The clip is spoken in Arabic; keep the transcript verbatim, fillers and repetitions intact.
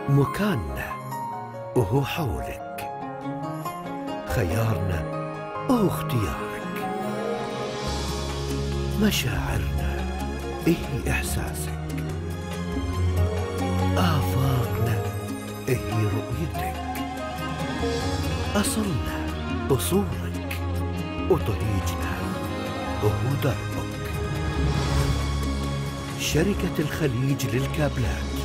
مكاننا وهو حولك، خيارنا وهو اختيارك، مشاعرنا هي إحساسك، آفاقنا هي رؤيتك، أصلنا أصولك، وطريقنا وهو دربك. شركة الخليج للكابلات